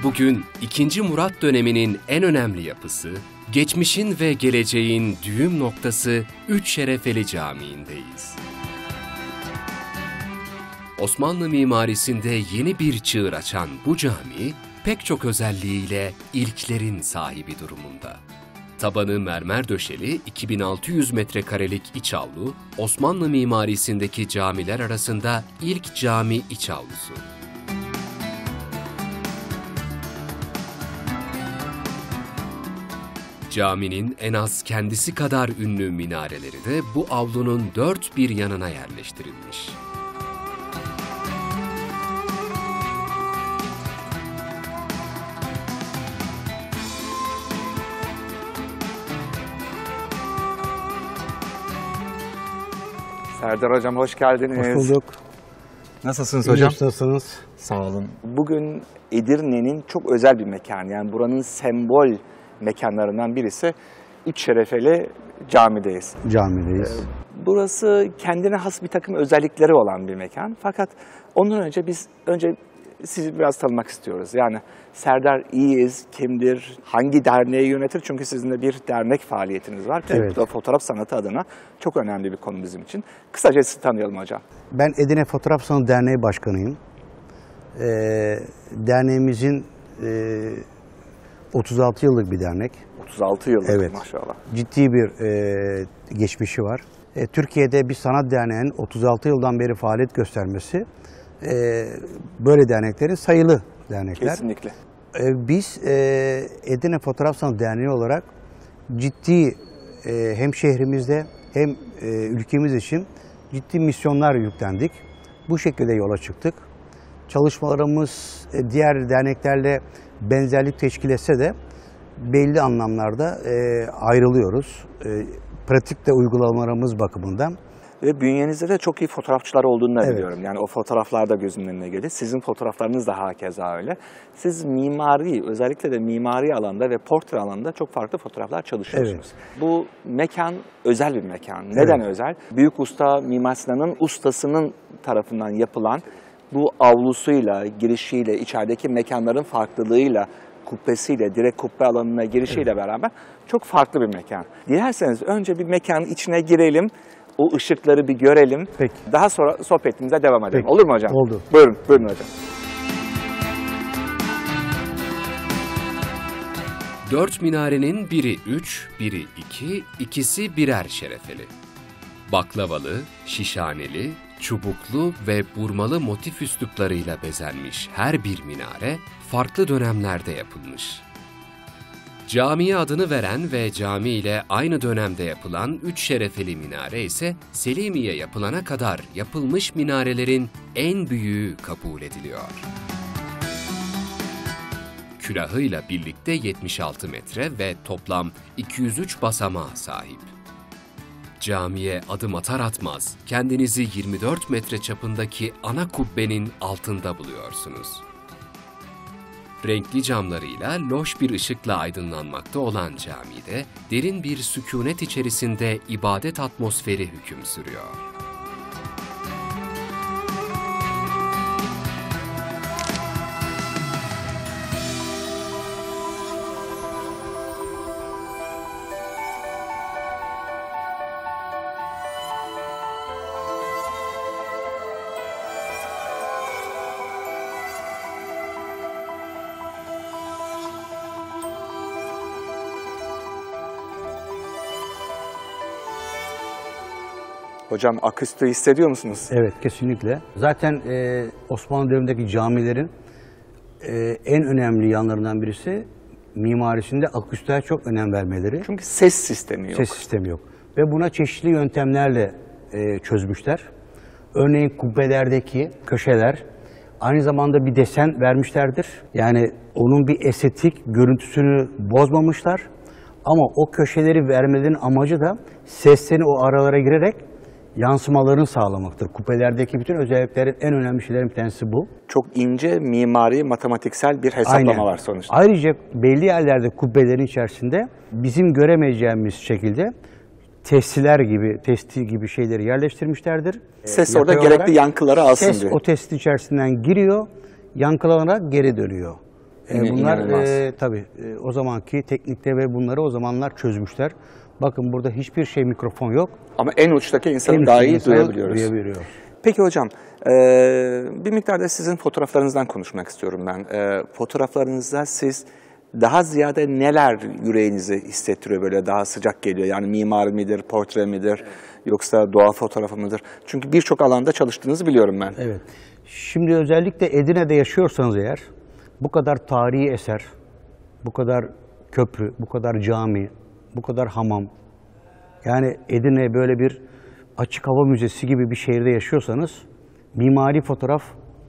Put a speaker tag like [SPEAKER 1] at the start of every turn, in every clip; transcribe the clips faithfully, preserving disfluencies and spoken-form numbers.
[SPEAKER 1] Bugün ikinci. Murat döneminin en önemli yapısı, geçmişin ve geleceğin düğüm noktası Üç Şerefeli Camii'ndeyiz. Osmanlı mimarisinde yeni bir çığır açan bu cami, pek çok özelliğiyle ilklerin sahibi durumunda. Tabanı mermer döşeli iki bin altı yüz metrekarelik iç avlu, Osmanlı mimarisindeki camiler arasında ilk cami iç avlusu. Caminin en az kendisi kadar ünlü minareleri de bu avlunun dört bir yanına yerleştirilmiş.
[SPEAKER 2] Serdar Hocam hoş geldiniz.
[SPEAKER 3] Hoş bulduk.
[SPEAKER 2] Nasılsınız hocam?
[SPEAKER 3] Nasılsınız?
[SPEAKER 2] Sağ olun. Bugün Edirne'nin çok özel bir mekanı. Yani buranın sembol mekanlarından birisi Üç Şerefeli Cami'deyiz.
[SPEAKER 3] Camideyiz.
[SPEAKER 2] Burası kendine has bir takım özellikleri olan bir mekan. Fakat ondan önce biz önce sizi biraz tanımak istiyoruz. Yani Serdar İyiz, kimdir, hangi derneği yönetir? Çünkü sizin de bir dernek faaliyetiniz var. Ki
[SPEAKER 3] Evet.
[SPEAKER 2] bu da fotoğraf sanatı adına çok önemli bir konu bizim için. Kısaca sizi tanıyalım hocam.
[SPEAKER 3] Ben Edirne Fotoğraf Sanatı Derneği Başkanıyım. Ee, derneğimizin e, otuz altı yıllık bir dernek.
[SPEAKER 2] otuz altı yıllık
[SPEAKER 3] Evet.
[SPEAKER 2] maşallah.
[SPEAKER 3] Ciddi bir e, geçmişi var. E, Türkiye'de bir sanat derneğinin otuz altı yıldan beri faaliyet göstermesi e, böyle derneklerin sayılı dernekler.
[SPEAKER 2] Kesinlikle.
[SPEAKER 3] E, biz e, Edirne Fotoğraf Sanatı Derneği olarak ciddi e, hem şehrimizde hem e, ülkemiz için ciddi misyonlar yüklendik. Bu şekilde yola çıktık. Çalışmalarımız e, diğer derneklerle benzerlik teşkil etse de belli anlamlarda e, ayrılıyoruz. E, pratikte uygulamalarımız bakımından.
[SPEAKER 2] Ve bünyenizde de çok iyi fotoğrafçılar olduğunu da
[SPEAKER 3] Evet.
[SPEAKER 2] biliyorum. Yani o fotoğraflar da gözümün önüne geliyor. Sizin fotoğraflarınız da hakeza öyle. Siz mimari, özellikle de mimari alanda ve portre alanında çok farklı fotoğraflar çalışıyorsunuz.
[SPEAKER 3] Evet.
[SPEAKER 2] Bu mekan özel bir mekan. Neden
[SPEAKER 3] Evet.
[SPEAKER 2] özel? Büyük usta Mimar Sinan'ın ustasının tarafından yapılan bu avlusuyla, girişiyle, içerideki mekanların farklılığıyla, kubbesiyle, direkt kubbe alanına girişiyle evet. beraber çok farklı bir mekan. Dilerseniz önce bir mekanın içine girelim. O ışıkları bir görelim.
[SPEAKER 3] Peki.
[SPEAKER 2] Daha sonra sohbetimize devam edelim.
[SPEAKER 3] Peki.
[SPEAKER 2] Olur mu hocam?
[SPEAKER 3] Oldu.
[SPEAKER 2] Buyurun, buyurun hocam.
[SPEAKER 1] Dört minarenin biri üç, biri iki, ikisi birer şerefeli. Baklavalı, şişhaneli, çubuklu ve burmalı motif üsluplarıyla bezenmiş her bir minare farklı dönemlerde yapılmış. Camiye adını veren ve cami ile aynı dönemde yapılan Üç Şerefeli minare ise Selimiye yapılana kadar yapılmış minarelerin en büyüğü kabul ediliyor. Külahıyla birlikte yetmiş altı metre ve toplam iki yüz üç basamağa sahip. Camiye adım atar atmaz kendinizi yirmi dört metre çapındaki ana kubbenin altında buluyorsunuz. Renkli camlarıyla loş bir ışıkla aydınlanmakta olan camide derin bir sükûnet içerisinde ibadet atmosferi hüküm sürüyor.
[SPEAKER 2] Hocam aküstüğü hissediyor musunuz?
[SPEAKER 3] Evet, kesinlikle. Zaten e, Osmanlı dönemindeki camilerin e, en önemli yanlarından birisi mimarisinde aküstiğe çok önem vermeleri.
[SPEAKER 2] Çünkü ses sistemi yok.
[SPEAKER 3] Ses sistemi yok. Ve buna çeşitli yöntemlerle e, çözmüşler. Örneğin kubbelerdeki köşeler aynı zamanda bir desen vermişlerdir. Yani onun bir estetik görüntüsünü bozmamışlar. Ama o köşeleri vermelerinin amacı da seslerini o aralara girerek yansımalarını sağlamaktır. Kubbelerdeki bütün özelliklerin en önemli şeylerin bir tanesi bu.
[SPEAKER 2] Çok ince mimari, matematiksel bir hesaplama
[SPEAKER 3] Aynen.
[SPEAKER 2] var sonuçta.
[SPEAKER 3] Ayrıca belli yerlerde kubbelerin içerisinde bizim göremeyeceğimiz şekilde testiler gibi, testi gibi şeyleri yerleştirmişlerdir.
[SPEAKER 2] Ses
[SPEAKER 3] Ee,
[SPEAKER 2] orada
[SPEAKER 3] yapay
[SPEAKER 2] gerekli
[SPEAKER 3] olarak
[SPEAKER 2] yankıları alsın
[SPEAKER 3] ses
[SPEAKER 2] diyor.
[SPEAKER 3] o testin içerisinden giriyor, yankılanarak geri dönüyor. E, bunlar e, tabii e, o zamanki teknikte ve bunları o zamanlar çözmüşler. Bakın burada hiçbir şey mikrofon yok.
[SPEAKER 2] Ama en uçtaki insanı
[SPEAKER 3] En
[SPEAKER 2] daha
[SPEAKER 3] uçtaki
[SPEAKER 2] iyi
[SPEAKER 3] insanı
[SPEAKER 2] duyabiliyoruz.
[SPEAKER 3] duyabiliyoruz.
[SPEAKER 2] Peki hocam, e, bir miktar da sizin fotoğraflarınızdan konuşmak istiyorum ben. E, fotoğraflarınızda siz daha ziyade neler yüreğinizi hissettiriyor, böyle daha sıcak geliyor? Yani mimar midir, portre midir, evet. yoksa doğa fotoğrafı mıdır? Çünkü birçok alanda çalıştığınızı biliyorum ben.
[SPEAKER 3] Evet. Şimdi özellikle Edirne'de yaşıyorsanız eğer, bu kadar tarihi eser, bu kadar köprü, bu kadar cami, bu kadar hamam, yani Edirne böyle bir açık hava müzesi gibi bir şehirde yaşıyorsanız, mimari fotoğraf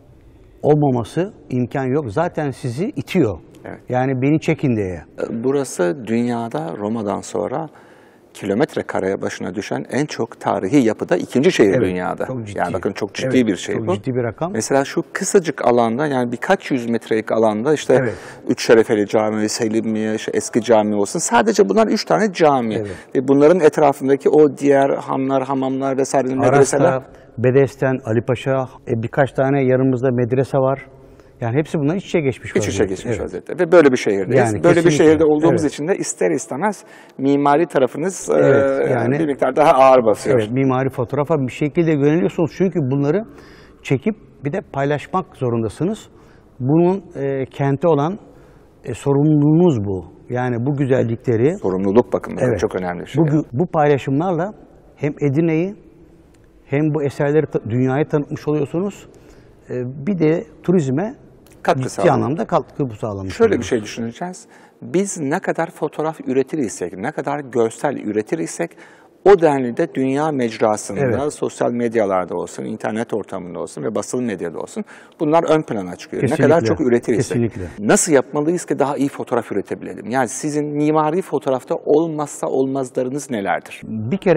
[SPEAKER 3] olmaması imkan yok. Zaten sizi itiyor. Evet. Yani beni çekin diye.
[SPEAKER 2] Burası dünyada Roma'dan sonra kilometre kareye başına düşen en çok tarihi yapıda ikinci şehir evet, dünyada.
[SPEAKER 3] Çok ciddi.
[SPEAKER 2] Yani bakın çok ciddi
[SPEAKER 3] evet,
[SPEAKER 2] bir şey
[SPEAKER 3] çok
[SPEAKER 2] bu.
[SPEAKER 3] Ciddi bir rakam.
[SPEAKER 2] Mesela şu kısacık alanda, yani birkaç yüz metrelik alanda işte evet. Üç Şerefeli Camii, Selimiye, işte eski cami olsun. Sadece bunlar üç tane cami. Evet. Ve bunların etrafındaki o diğer hamlar, hamamlar vesaire medreseler.
[SPEAKER 3] Aras'ta, Bedesten, Ali Paşa, e, birkaç tane yanımızda medrese var. Yani hepsi bunlar iç içe geçmiş
[SPEAKER 2] vaziyette. İç içe geçmiş evet. vaziyette. Ve böyle bir şehirdeyiz. Yani böyle bir şehirde olduğumuz evet. için de ister istemez mimari tarafınız evet, e, yani, bir miktar daha ağır basıyor.
[SPEAKER 3] Evet, mimari fotoğrafa bir şekilde yöneliyorsunuz. Çünkü bunları çekip bir de paylaşmak zorundasınız. Bunun e, kente olan e, sorumluluğunuz bu. Yani bu güzellikleri...
[SPEAKER 2] Sorumluluk bakımından evet, çok önemli bir şey.
[SPEAKER 3] Bu, bu paylaşımlarla hem Edirne'yi hem bu eserleri dünyaya tanıtmış oluyorsunuz. E, bir de turizme
[SPEAKER 2] katkı
[SPEAKER 3] ciddi anlamda katkı sağlamış.
[SPEAKER 2] Şöyle bir şey düşüneceğiz. Biz ne kadar fotoğraf üretir isek, ne kadar görsel üretir isek, o denli de dünya mecrasında, evet. sosyal medyalarda olsun, internet ortamında olsun ve basılı medyada olsun, bunlar ön plana çıkıyor. Kesinlikle. Ne kadar çok üretir isek.
[SPEAKER 3] Kesinlikle.
[SPEAKER 2] Nasıl yapmalıyız ki daha iyi fotoğraf üretebilelim? Yani sizin mimari fotoğrafta olmazsa olmazlarınız nelerdir?
[SPEAKER 3] Bir kere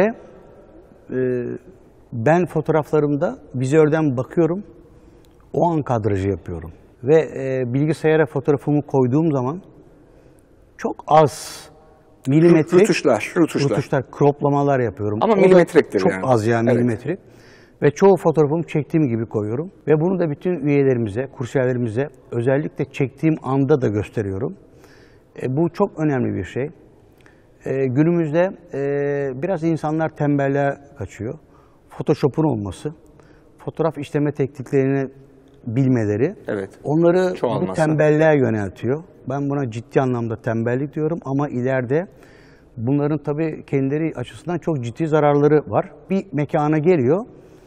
[SPEAKER 3] e, ben fotoğraflarımda vizörden bakıyorum, o an kadrajı yapıyorum. Ve e, bilgisayara fotoğrafımı koyduğum zaman çok az milimetrik
[SPEAKER 2] rutuşlar, rutuşlar,
[SPEAKER 3] rutuşlar croplamalar yapıyorum.
[SPEAKER 2] Ama milimetriktir
[SPEAKER 3] çok
[SPEAKER 2] yani.
[SPEAKER 3] Çok az yani evet. milimetrik. Ve çoğu fotoğrafımı çektiğim gibi koyuyorum. Ve bunu da bütün üyelerimize, kursiyerlerimize özellikle çektiğim anda da gösteriyorum. E, bu çok önemli bir şey. E, günümüzde e, biraz insanlar tembelliğe kaçıyor. Photoshop'un olması, fotoğraf işleme tekniklerini bilmeleri,
[SPEAKER 2] evet.
[SPEAKER 3] onları bu tembelliğe yöneltiyor. Ben buna ciddi anlamda tembellik diyorum ama ileride bunların tabii kendileri açısından çok ciddi zararları var. Bir mekana geliyor,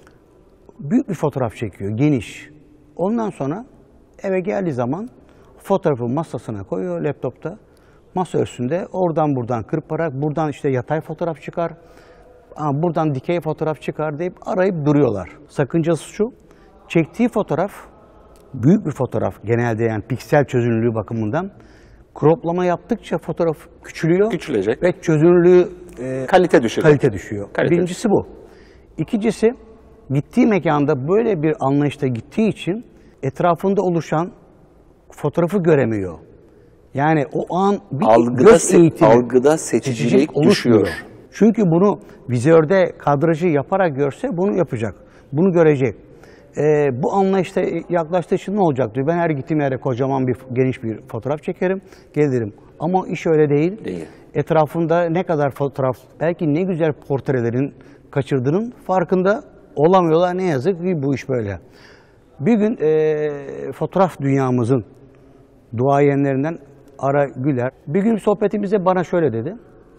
[SPEAKER 3] büyük bir fotoğraf çekiyor, geniş. Ondan sonra eve geldiği zaman fotoğrafı masasına koyuyor laptopta, masa üstünde oradan buradan kırparak, buradan işte yatay fotoğraf çıkar, buradan dikey fotoğraf çıkar deyip arayıp duruyorlar. Sakıncası şu, çektiği fotoğraf, büyük bir fotoğraf genelde yani piksel çözünürlüğü bakımından croplama yaptıkça fotoğraf küçülüyor.
[SPEAKER 2] Küçülecek.
[SPEAKER 3] Ve çözünürlüğü e,
[SPEAKER 2] kalite düşüyor.
[SPEAKER 3] Kalite düşüyor.
[SPEAKER 2] Kalite.
[SPEAKER 3] Birincisi bu. İkincisi gittiği mekanda böyle bir anlayışta gittiği için etrafında oluşan fotoğrafı göremiyor. Yani o an bir
[SPEAKER 2] algıda,
[SPEAKER 3] göz eğitimi,
[SPEAKER 2] algıda seçicilik düşüyor.
[SPEAKER 3] Çünkü bunu vizörde kadrajı yaparak görse bunu yapacak. Bunu görecek. Ee, bu anlayışta yaklaştığı için ne olacak diyor. Ben her gittiğim yere kocaman bir geniş bir fotoğraf çekerim, gelirim. Ama iş öyle değil.
[SPEAKER 2] Değil.
[SPEAKER 3] Etrafında ne kadar fotoğraf, belki ne güzel portrelerin kaçırdığının farkında olamıyorlar. Ne yazık ki bu iş böyle. Bir gün e, fotoğraf dünyamızın duayenlerinden Ara Güler, bir gün sohbetimizde bana şöyle dedi.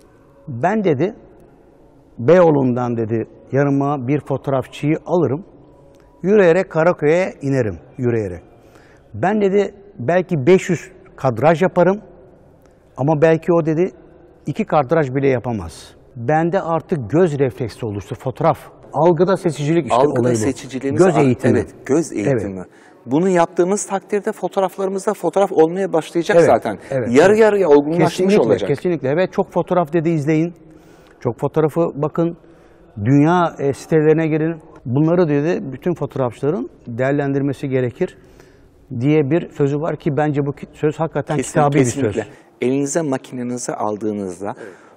[SPEAKER 3] Ben dedi, Beyoğlu'ndan dedi, yanıma bir fotoğrafçıyı alırım. Yürüyerek Karaköy'e inerim, yürüyerek. Ben dedi belki beş yüz kadraj yaparım ama belki o dedi iki kadraj bile yapamaz. Bende artık göz refleksi oluştu, fotoğraf. Algıda seçicilik işte
[SPEAKER 2] Algıda
[SPEAKER 3] olayı bu.
[SPEAKER 2] seçiciliğimiz
[SPEAKER 3] Göz eğitimi.
[SPEAKER 2] Evet, göz eğitimi.
[SPEAKER 3] Evet.
[SPEAKER 2] Bunu yaptığımız takdirde fotoğraflarımızda fotoğraf olmaya başlayacak
[SPEAKER 3] evet,
[SPEAKER 2] zaten.
[SPEAKER 3] Evet,
[SPEAKER 2] yarı
[SPEAKER 3] evet.
[SPEAKER 2] yarıya olgunlaşmış
[SPEAKER 3] kesinlikle,
[SPEAKER 2] olacak.
[SPEAKER 3] Kesinlikle. Evet, çok fotoğraf dedi izleyin. Çok fotoğrafı bakın. Dünya e, sitelerine girin. Bunları dedi bütün fotoğrafçıların değerlendirmesi gerekir diye bir sözü var ki bence bu söz hakikaten
[SPEAKER 2] Kesinlikle,
[SPEAKER 3] kitabi bir
[SPEAKER 2] kesinlikle.
[SPEAKER 3] söz.
[SPEAKER 2] Elinize makinenizi aldığınızda evet.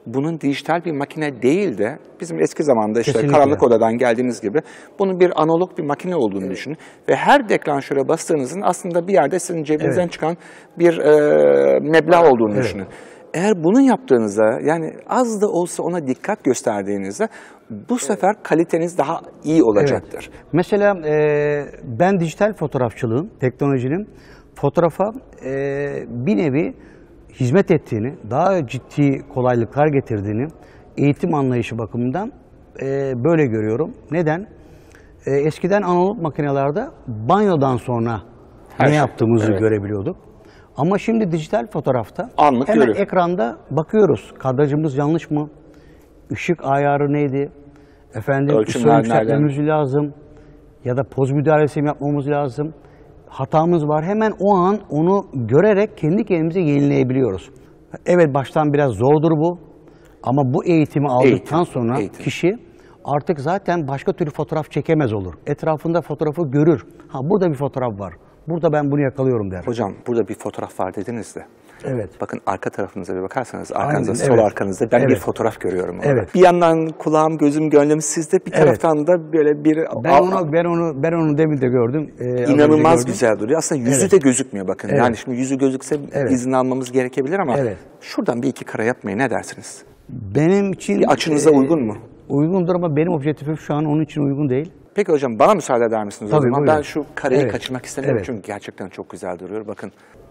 [SPEAKER 2] bunun dijital bir makine değil de bizim eski zamanda işte
[SPEAKER 3] Kesinlikle.
[SPEAKER 2] karanlık odadan geldiğiniz gibi bunun bir analog bir makine olduğunu düşünün. Ve her deklanşöre bastığınızın aslında bir yerde sizin cebinizden
[SPEAKER 3] Evet.
[SPEAKER 2] çıkan bir e, meblağ olduğunu
[SPEAKER 3] Evet.
[SPEAKER 2] düşünün. Eğer bunu yaptığınızda yani az da olsa ona dikkat gösterdiğinizde bu sefer kaliteniz daha iyi olacaktır.
[SPEAKER 3] Evet. Mesela e, ben dijital fotoğrafçılığın, teknolojinin fotoğrafa e, bir nevi hizmet ettiğini, daha ciddi kolaylıklar getirdiğini, eğitim anlayışı bakımından e, böyle görüyorum. Neden? E, eskiden analog makinelerde banyodan sonra
[SPEAKER 2] Her
[SPEAKER 3] ne
[SPEAKER 2] şey,
[SPEAKER 3] yaptığımızı
[SPEAKER 2] evet.
[SPEAKER 3] görebiliyorduk. Ama şimdi dijital fotoğrafta
[SPEAKER 2] Anlık
[SPEAKER 3] hemen
[SPEAKER 2] görüyor.
[SPEAKER 3] ekranda bakıyoruz. Kadrajımız yanlış mı? Işık ayarı neydi? Efendim
[SPEAKER 2] Ölçümler
[SPEAKER 3] I S O yükseltmemiz lazım. Ya da poz müdahalesi mi yapmamız lazım? Hatamız var. Hemen o an onu görerek kendi kendimize yenileyebiliyoruz. Evet, baştan biraz zordur bu. Ama bu eğitimi aldıktan
[SPEAKER 2] Eğitim,
[SPEAKER 3] sonra
[SPEAKER 2] eğitim.
[SPEAKER 3] kişi artık zaten başka türlü fotoğraf çekemez olur. Etrafında fotoğrafı görür. Ha, burada bir fotoğraf var. Burada ben bunu yakalıyorum der.
[SPEAKER 2] Hocam burada bir fotoğraf var dediniz de.
[SPEAKER 3] Evet.
[SPEAKER 2] Bakın arka tarafınıza bir bakarsanız arkanızda,
[SPEAKER 3] Aynen,
[SPEAKER 2] sol
[SPEAKER 3] evet.
[SPEAKER 2] arkanızda ben bir
[SPEAKER 3] Evet.
[SPEAKER 2] fotoğraf görüyorum orada.
[SPEAKER 3] Evet.
[SPEAKER 2] Bir yandan kulağım, gözüm, gönlüm sizde, bir taraftan da böyle bir
[SPEAKER 3] Ben onu ben onu ben onu demin de gördüm. Ee, az önce
[SPEAKER 2] inanılmaz
[SPEAKER 3] gördüm.
[SPEAKER 2] güzel duruyor. Aslında yüzü
[SPEAKER 3] Evet.
[SPEAKER 2] de gözükmüyor bakın.
[SPEAKER 3] Evet.
[SPEAKER 2] Yani şimdi yüzü gözükse
[SPEAKER 3] Evet.
[SPEAKER 2] izin almamız gerekebilir ama
[SPEAKER 3] Evet.
[SPEAKER 2] şuradan bir iki kare yapmaya ne dersiniz?
[SPEAKER 3] Benim için
[SPEAKER 2] Bir açınıza
[SPEAKER 3] e,
[SPEAKER 2] uygun mu?
[SPEAKER 3] Uygundur ama benim objektifim şu an onun için uygun değil.
[SPEAKER 2] Peki hocam bana müsaade eder misiniz o
[SPEAKER 3] Tabii,
[SPEAKER 2] zaman?
[SPEAKER 3] buyurun.
[SPEAKER 2] Ben şu kareyi
[SPEAKER 3] Evet.
[SPEAKER 2] kaçırmak istemiyorum
[SPEAKER 3] Evet.
[SPEAKER 2] çünkü gerçekten çok güzel duruyor. Bakın.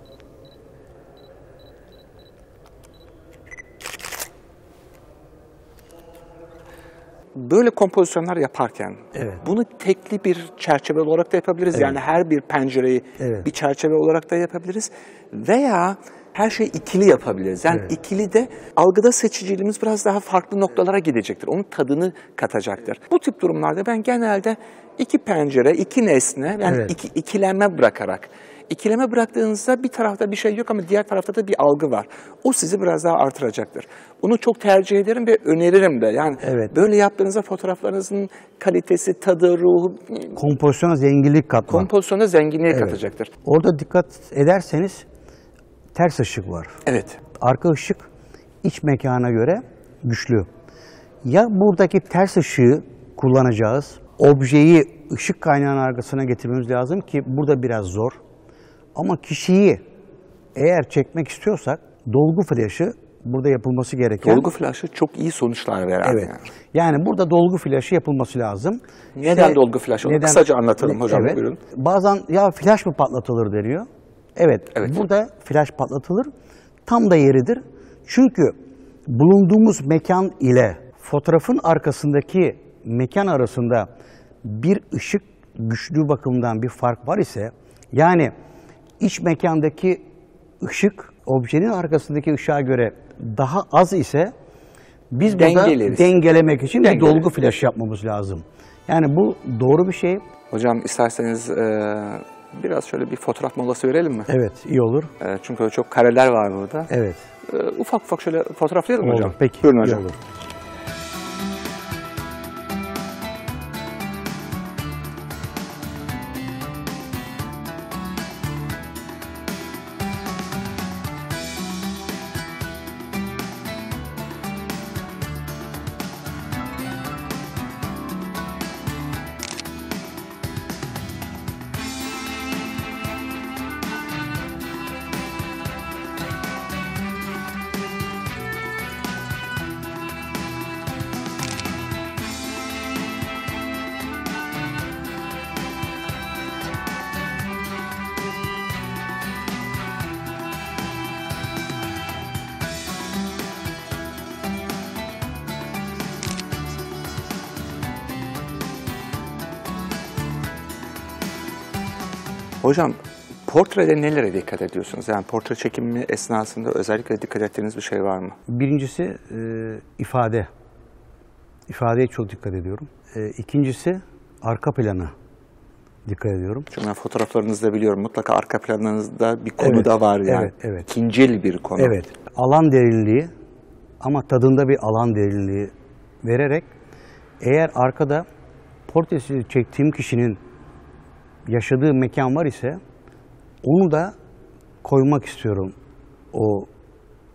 [SPEAKER 2] Böyle kompozisyonlar yaparken
[SPEAKER 3] Evet.
[SPEAKER 2] bunu tekli bir çerçeve olarak da yapabiliriz. Yani her bir pencereyi
[SPEAKER 3] Evet.
[SPEAKER 2] bir çerçeve olarak da yapabiliriz. Veya her şeyi ikili yapabiliriz. Yani
[SPEAKER 3] Evet.
[SPEAKER 2] ikili de algıda seçiciliğimiz biraz daha farklı noktalara gidecektir. Onun tadını katacaktır. Bu tip durumlarda ben genelde iki pencere, iki nesne, yani
[SPEAKER 3] Evet.
[SPEAKER 2] iki, ikileme bırakarak. İkileme bıraktığınızda bir tarafta bir şey yok ama diğer tarafta da bir algı var. O sizi biraz daha artıracaktır. Bunu çok tercih ederim ve öneririm de. Yani
[SPEAKER 3] Evet.
[SPEAKER 2] böyle yaptığınızda fotoğraflarınızın kalitesi, tadı, ruhu,
[SPEAKER 3] Kompozisyona zenginlik katma.
[SPEAKER 2] kompozisyona zenginliğe
[SPEAKER 3] Evet.
[SPEAKER 2] katacaktır.
[SPEAKER 3] Orada dikkat ederseniz ters ışık var.
[SPEAKER 2] Evet.
[SPEAKER 3] Arka ışık iç mekana göre güçlü. Ya buradaki ters ışığı kullanacağız. Objeyi ışık kaynağının arkasına getirmemiz lazım ki burada biraz zor. Ama kişiyi eğer çekmek istiyorsak dolgu flaşı burada yapılması gereken.
[SPEAKER 2] Dolgu flaşı çok iyi sonuçlar verer.
[SPEAKER 3] Evet.
[SPEAKER 2] Yani.
[SPEAKER 3] Yani burada dolgu flaşı yapılması lazım.
[SPEAKER 2] Neden
[SPEAKER 3] İşte
[SPEAKER 2] dolgu flaşı? Onu kısaca anlatalım hocam,
[SPEAKER 3] Evet.
[SPEAKER 2] buyurun.
[SPEAKER 3] Bazen ya flaş mı patlatılır deniyor. Evet,
[SPEAKER 2] Evet.
[SPEAKER 3] burada flaş patlatılır. Tam da yeridir. Çünkü bulunduğumuz mekan ile fotoğrafın arkasındaki mekan arasında bir ışık güçlüğü bakımından bir fark var ise, yani iç mekandaki ışık objenin arkasındaki ışığa göre daha az ise biz burada
[SPEAKER 2] Dengeleriz.
[SPEAKER 3] dengelemek için bir
[SPEAKER 2] Dengeleriz.
[SPEAKER 3] dolgu flaşı yapmamız lazım. Yani bu doğru bir şey.
[SPEAKER 2] Hocam isterseniz e, biraz şöyle bir fotoğraf molası verelim mi?
[SPEAKER 3] Evet, iyi olur.
[SPEAKER 2] E, çünkü çok kareler var burada.
[SPEAKER 3] Evet.
[SPEAKER 2] E, ufak ufak şöyle fotoğraflayalım
[SPEAKER 3] Olur.
[SPEAKER 2] hocam.
[SPEAKER 3] Peki.
[SPEAKER 2] Buyurun
[SPEAKER 3] iyi
[SPEAKER 2] hocam.
[SPEAKER 3] olur.
[SPEAKER 2] Hocam portrede nelere dikkat ediyorsunuz? Yani portre çekimi esnasında özellikle dikkat ettiğiniz bir şey var mı?
[SPEAKER 3] Birincisi e, ifade. İfadeye çok dikkat ediyorum. E, ikincisi arka plana dikkat ediyorum.
[SPEAKER 2] Çünkü ben fotoğraflarınızda biliyorum mutlaka arka planınızda bir konu
[SPEAKER 3] Evet,
[SPEAKER 2] da var yani.
[SPEAKER 3] evet, evet.
[SPEAKER 2] İkincil bir konu.
[SPEAKER 3] Evet, alan derinliği ama tadında bir alan derinliği vererek, eğer arkada portresi çektiğim kişinin yaşadığı mekan var ise onu da koymak istiyorum o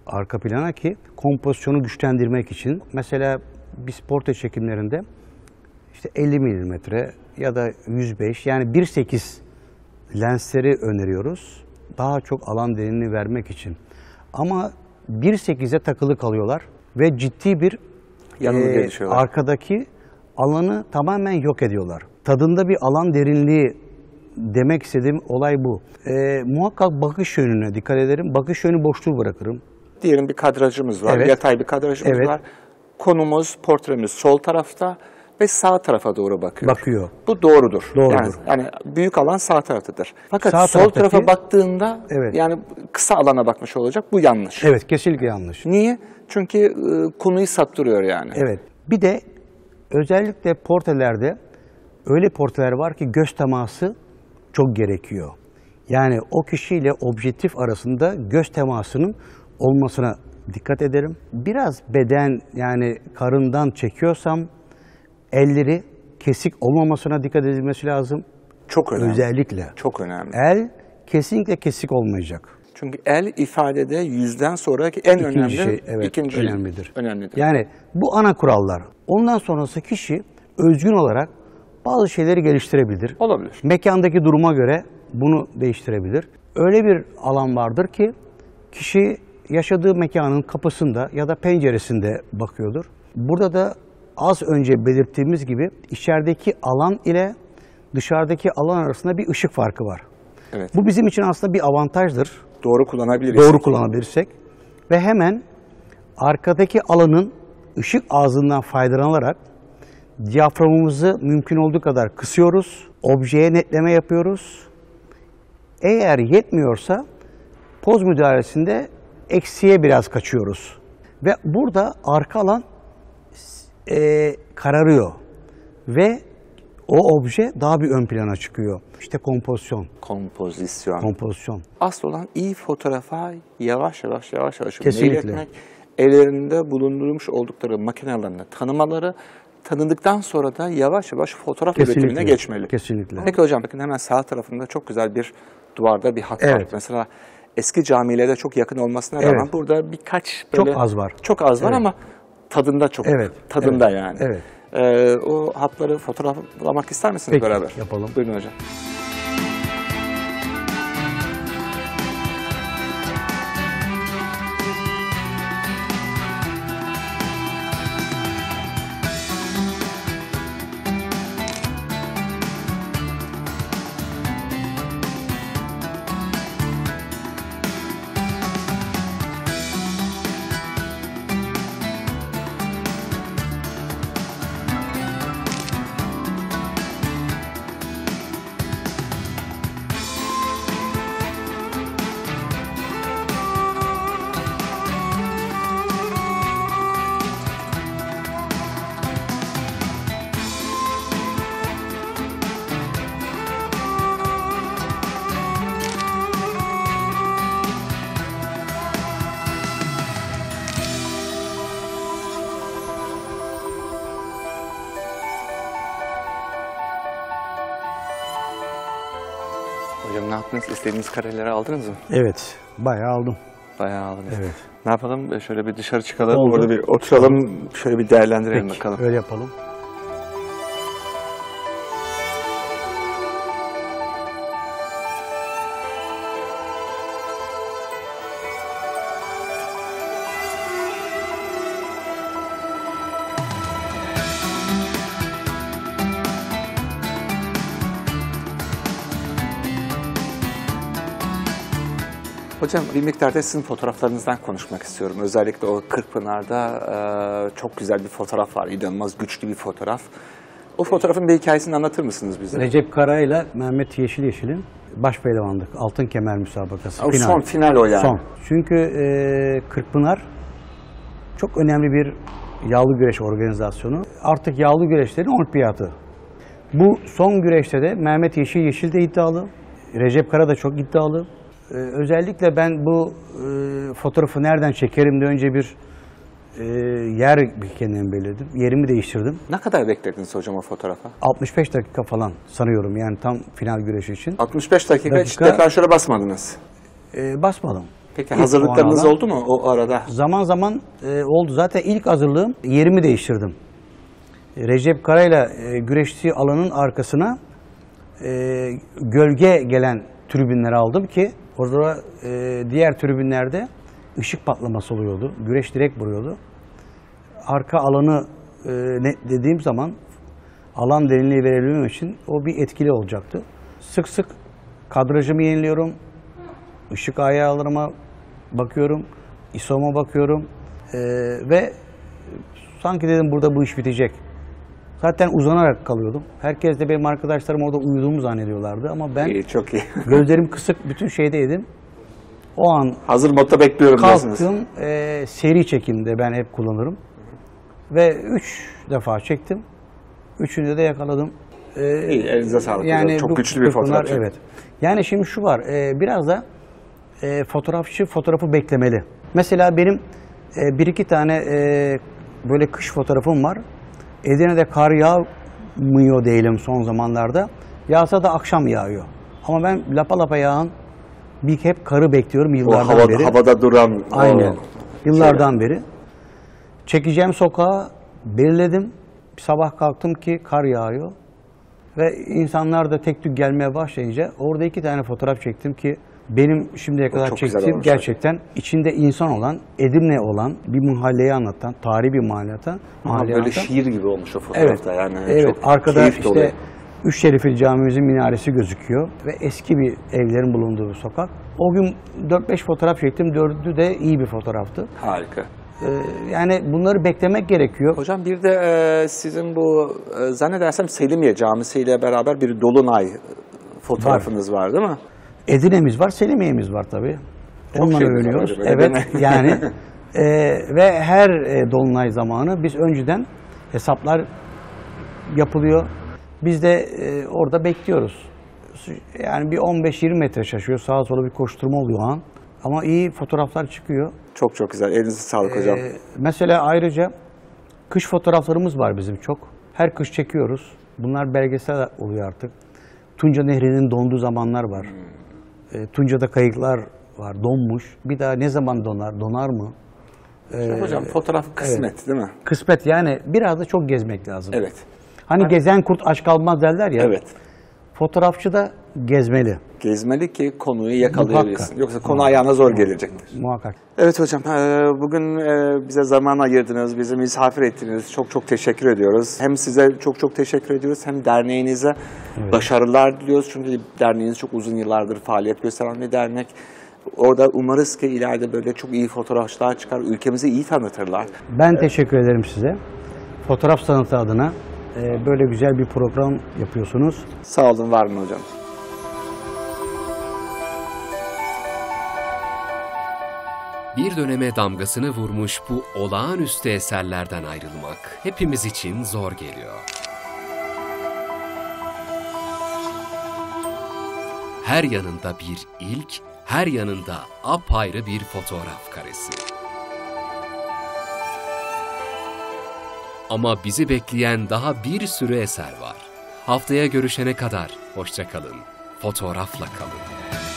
[SPEAKER 3] arka plana ki kompozisyonu güçlendirmek için. Mesela biz portre çekimlerinde işte elli milimetre ya da yüz beş yani bir sekiz lensleri öneriyoruz. Daha çok alan derinliği vermek için. Ama bir sekize takılı kalıyorlar ve ciddi bir e, arkadaki alanı tamamen yok ediyorlar. Tadında bir alan derinliği demek istediğim olay bu. E, muhakkak bakış yönüne dikkat ederim. Bakış yönü boşluğu bırakırım.
[SPEAKER 2] Diyelim bir kadrajımız var,
[SPEAKER 3] Evet.
[SPEAKER 2] yatay bir kadrajımız
[SPEAKER 3] Evet.
[SPEAKER 2] var. Konumuz, portremiz sol tarafta ve sağ tarafa doğru bakıyor.
[SPEAKER 3] Bakıyor.
[SPEAKER 2] Bu doğrudur.
[SPEAKER 3] Doğrudur.
[SPEAKER 2] Yani, yani büyük alan sağ taraftadır. Fakat
[SPEAKER 3] Sağ
[SPEAKER 2] sol
[SPEAKER 3] taraftaki-
[SPEAKER 2] tarafa baktığında
[SPEAKER 3] Evet.
[SPEAKER 2] yani kısa alana bakmış olacak. Bu yanlış.
[SPEAKER 3] Evet, kesinlikle yanlış.
[SPEAKER 2] Niye? Çünkü e, konuyu saptırıyor yani.
[SPEAKER 3] Evet. Bir de özellikle portrelerde öyle portreler var ki göz teması çok gerekiyor. Yani o kişiyle objektif arasında göz temasının olmasına dikkat ederim. Biraz beden yani karından çekiyorsam elleri kesik olmamasına dikkat edilmesi lazım.
[SPEAKER 2] Çok önemli.
[SPEAKER 3] Özellikle.
[SPEAKER 2] Çok önemli.
[SPEAKER 3] El kesinlikle kesik olmayacak.
[SPEAKER 2] Çünkü el ifadede yüzden sonraki en
[SPEAKER 3] İkinci
[SPEAKER 2] önemli,
[SPEAKER 3] şey, evet,
[SPEAKER 2] ikinci
[SPEAKER 3] önemlidir.
[SPEAKER 2] önemlidir.
[SPEAKER 3] Yani bu ana kurallar. Ondan sonrası kişi özgün olarak bazı şeyleri geliştirebilir.
[SPEAKER 2] Olabilir.
[SPEAKER 3] Mekandaki duruma göre bunu değiştirebilir. Öyle bir alan vardır ki kişi yaşadığı mekanın kapısında ya da penceresinde bakıyordur. Burada da az önce belirttiğimiz gibi içerideki alan ile dışarıdaki alan arasında bir ışık farkı var.
[SPEAKER 2] Evet.
[SPEAKER 3] Bu bizim için aslında bir avantajdır.
[SPEAKER 2] Doğru kullanabiliriz.
[SPEAKER 3] Doğru kullanabilirsek ve hemen arkadaki alanın ışık ağzından faydalanarak diyaframımızı mümkün olduğu kadar kısıyoruz. Objeye netleme yapıyoruz. Eğer yetmiyorsa poz müdahalesinde eksiye biraz kaçıyoruz. Ve burada arka alan e, kararıyor ve o obje daha bir ön plana çıkıyor. İşte kompozisyon.
[SPEAKER 2] Kompozisyon.
[SPEAKER 3] Kompozisyon.
[SPEAKER 2] Asıl olan iyi fotoğrafa yavaş yavaş yavaş yavaş
[SPEAKER 3] Kesinlikle.
[SPEAKER 2] meyletmek, ellerinde bulundurmuş oldukları makinelerini tanımaları, tanıdıktan sonra da yavaş yavaş fotoğraf
[SPEAKER 3] Kesinlikle.
[SPEAKER 2] üretimine geçmeli.
[SPEAKER 3] Kesinlikle.
[SPEAKER 2] Peki hocam, bakın hemen sağ tarafında çok güzel bir duvarda bir hat var.
[SPEAKER 3] Evet.
[SPEAKER 2] Mesela eski camilere çok yakın olmasına rağmen
[SPEAKER 3] Evet.
[SPEAKER 2] burada birkaç böyle...
[SPEAKER 3] Çok az var.
[SPEAKER 2] Çok az var
[SPEAKER 3] Evet.
[SPEAKER 2] ama tadında çok.
[SPEAKER 3] Evet.
[SPEAKER 2] Tadında
[SPEAKER 3] Evet.
[SPEAKER 2] yani.
[SPEAKER 3] Evet.
[SPEAKER 2] Ee, o hatları fotoğraflamak ister misiniz
[SPEAKER 3] Peki,
[SPEAKER 2] beraber?
[SPEAKER 3] yapalım.
[SPEAKER 2] Buyurun hocam. Hocam ne yaptınız? İstediğiniz kareleri aldınız mı?
[SPEAKER 3] Evet. Bayağı aldım.
[SPEAKER 2] Bayağı aldınız.
[SPEAKER 3] Evet.
[SPEAKER 2] Ne yapalım? Şöyle bir dışarı çıkalım.
[SPEAKER 3] Oldu.
[SPEAKER 2] Orada bir oturalım. Şöyle bir değerlendirelim
[SPEAKER 3] Peki,
[SPEAKER 2] bakalım.
[SPEAKER 3] öyle yapalım.
[SPEAKER 2] Hocam bir miktar da sizin fotoğraflarınızdan konuşmak istiyorum. Özellikle o Kırkpınar'da e, çok güzel bir fotoğraf var. İnanılmaz güçlü bir fotoğraf. O fotoğrafın bir hikayesini anlatır mısınız bize?
[SPEAKER 3] Recep Kara ile Mehmet Yeşil Yeşil'in baş pehlivanlık, altın kemer müsabakası.
[SPEAKER 2] O son final o yani.
[SPEAKER 3] Son. Çünkü e, Kırkpınar çok önemli bir yağlı güreş organizasyonu. Artık yağlı güreşlerin olimpiyatı. Bu son güreşte de Mehmet Yeşil Yeşil de iddialı. Recep Kara da çok iddialı. Ee, özellikle ben bu e, fotoğrafı nereden çekerim de önce bir e, yer bir kendim belirledim. Yerimi değiştirdim.
[SPEAKER 2] Ne kadar beklediniz hocam o fotoğrafa?
[SPEAKER 3] altmış beş dakika falan sanıyorum yani tam final güreşi için.
[SPEAKER 2] altmış beş dakika, hiç
[SPEAKER 3] Dakika.
[SPEAKER 2] deklanşöre basmadınız.
[SPEAKER 3] E, basmadım.
[SPEAKER 2] Peki
[SPEAKER 3] İlk
[SPEAKER 2] hazırlıklarınız
[SPEAKER 3] puanı
[SPEAKER 2] oldu mu o arada?
[SPEAKER 3] Zaman zaman e, oldu. Zaten ilk hazırlığım yerimi değiştirdim. E, Recep Kara'yla e, güreştiği alanın arkasına e, gölge gelen tribünleri aldım ki orada e, diğer tribünlerde ışık patlaması oluyordu. Güreş direkt vuruyordu. Arka alanı e, ne dediğim zaman alan derinliği verebilmem için o bir etkili olacaktı. Sık sık kadrajımı yeniliyorum. Işık ayarlarıma bakıyorum. I S O'ma bakıyorum. E, ve sanki dedim burada bu iş bitecek. Zaten uzanarak kalıyordum. Herkes de benim arkadaşlarım orada uyuduğumu zannediyorlardı ama ben
[SPEAKER 2] İyi, çok iyi.
[SPEAKER 3] gözlerim kısık bütün şeydeydim. O an
[SPEAKER 2] Hazır modda bekliyorum diyorsunuz.
[SPEAKER 3] kalktım. E, seri çekimde ben hep kullanırım. Ve üç defa çektim. Üçünde de yakaladım. E,
[SPEAKER 2] İyi, elinize sağlık.
[SPEAKER 3] yani
[SPEAKER 2] Çok
[SPEAKER 3] bu
[SPEAKER 2] güçlü bir
[SPEAKER 3] kırpımlar,
[SPEAKER 2] fotoğraf.
[SPEAKER 3] evet. Yani şimdi şu var. E, biraz da e, fotoğrafçı fotoğrafı beklemeli. Mesela benim e, bir iki tane e, böyle kış fotoğrafım var. Edirne'de kar yağmıyor diyelim son zamanlarda. Yağsa da akşam yağıyor. Ama ben lapa lapa yağan bir hep karı bekliyorum
[SPEAKER 2] O
[SPEAKER 3] yıllardan
[SPEAKER 2] havada,
[SPEAKER 3] beri.
[SPEAKER 2] havada duran.
[SPEAKER 3] Aynen.
[SPEAKER 2] O,
[SPEAKER 3] Yıllardan beri. Çekeceğim sokağı belirledim. Bir sabah kalktım ki kar yağıyor. Ve insanlar da tek tük gelmeye başlayınca orada iki tane fotoğraf çektim ki benim şimdiye kadar
[SPEAKER 2] çok güzel
[SPEAKER 3] çektiğim
[SPEAKER 2] olmuş.
[SPEAKER 3] gerçekten içinde insan olan, Edirne olan bir mahalleyi anlatan, tarihi bir mahalle anlatan.
[SPEAKER 2] Ama
[SPEAKER 3] mahalleyi
[SPEAKER 2] böyle
[SPEAKER 3] anlatan.
[SPEAKER 2] şiir gibi olmuş o
[SPEAKER 3] Evet.
[SPEAKER 2] fotoğrafta. Yani
[SPEAKER 3] evet.
[SPEAKER 2] çok
[SPEAKER 3] Arkada
[SPEAKER 2] keyif dolu.
[SPEAKER 3] işte Üç Şerifli Camimizin minaresi gözüküyor ve eski bir evlerin bulunduğu bir sokak. O gün dört beş fotoğraf çektim. Dördü de iyi bir fotoğraftı.
[SPEAKER 2] Harika.
[SPEAKER 3] Ee, yani bunları beklemek gerekiyor.
[SPEAKER 2] Hocam bir de e, sizin bu e, zannedersem Selimiye Camisi ile beraber bir Dolunay fotoğrafınız var, değil mi?
[SPEAKER 3] Edirne'miz var, Selimiye'miz var tabii. Onları
[SPEAKER 2] şeyimiz var
[SPEAKER 3] övünüyoruz.
[SPEAKER 2] hocam, öyle
[SPEAKER 3] Evet,
[SPEAKER 2] değil mi?
[SPEAKER 3] yani e, ve her e, dolunay zamanı biz önceden hesaplar yapılıyor. Biz de e, orada bekliyoruz. Yani bir on beş yirmi metre şaşıyor. Sağa sola bir koşturma oluyor o an. Ama iyi fotoğraflar çıkıyor.
[SPEAKER 2] Çok çok güzel. Elinize sağlık hocam.
[SPEAKER 3] Ee, mesela ayrıca kış fotoğraflarımız var bizim çok. Her kış çekiyoruz. Bunlar belgesel oluyor artık. Tunca Nehri'nin donduğu zamanlar var. Ee, Tunca'da kayıklar var, donmuş. Bir daha ne zaman donar, donar mı? Ee,
[SPEAKER 2] hocam fotoğraf kısmet, değil mi?
[SPEAKER 3] Kısmet, yani biraz da çok gezmek lazım.
[SPEAKER 2] Evet.
[SPEAKER 3] Hani gezen kurt aç kalmaz derler ya.
[SPEAKER 2] Evet.
[SPEAKER 3] Fotoğrafçı da gezmeli.
[SPEAKER 2] Gezmeli ki konuyu yakalayabilsin.
[SPEAKER 3] Muhakkak.
[SPEAKER 2] Yoksa konu ayağına zor gelecektir.
[SPEAKER 3] Muhakkak.
[SPEAKER 2] Evet hocam, e, bugün e, bize zaman ayırdınız, bizi misafir ettiniz. Çok çok teşekkür ediyoruz. Hem size çok çok teşekkür ediyoruz, hem derneğinize başarılar diliyoruz. Çünkü derneğiniz çok uzun yıllardır faaliyet gösteren bir dernek. Orada umarız ki ileride böyle çok iyi fotoğrafçılar çıkar, ülkemizi iyi tanıtırlar.
[SPEAKER 3] Ben teşekkür ederim size. Fotoğraf sanatı adına e, böyle güzel bir program yapıyorsunuz.
[SPEAKER 2] Sağ olun, var mı hocam?
[SPEAKER 1] Bir döneme damgasını vurmuş bu olağanüstü eserlerden ayrılmak hepimiz için zor geliyor. Her yanında bir ilk, her yanında apayrı bir fotoğraf karesi. Ama bizi bekleyen daha bir sürü eser var. Haftaya görüşene kadar hoşça kalın, fotoğrafla kalın.